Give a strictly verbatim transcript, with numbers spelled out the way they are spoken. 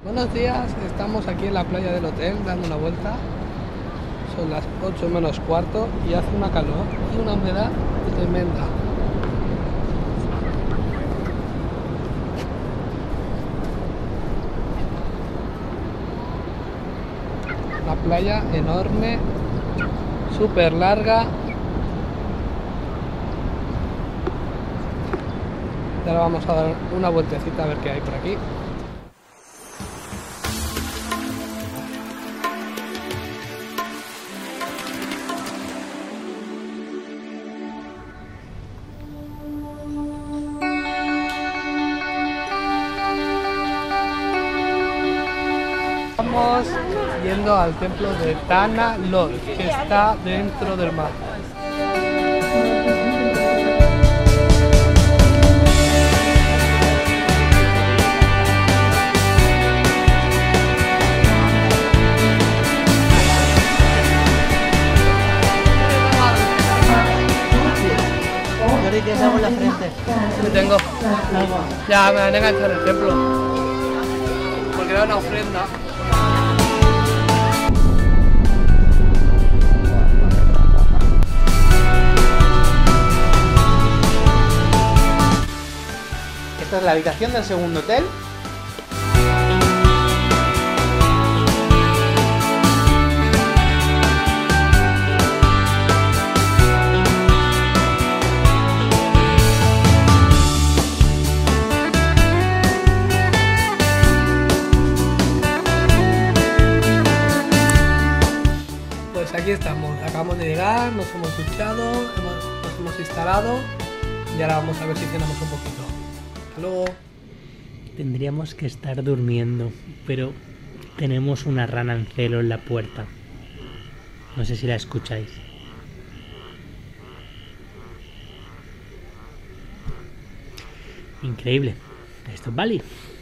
Buenos días, estamos aquí en la playa del hotel dando una vuelta. Son las ocho menos cuarto y hace una calor y una humedad tremenda. Una playa enorme, súper larga. Y ahora vamos a dar una vueltecita a ver qué hay por aquí. Estamos yendo al templo de Tana Lod, que está dentro del mar. Jordi, ¿tienes algo en la frente? ¿Qué tengo? Ya me van a enganchar el templo, porque era una ofrenda. Esta es la habitación del segundo hotel. Pues aquí estamos, acabamos de llegar, nos hemos duchado, hemos, nos hemos instalado y ahora vamos a ver si cenamos un poquito. Hasta luego. Tendríamos que estar durmiendo, pero tenemos una rana en celo en la puerta. No sé si la escucháis. Increíble. Esto es Bali.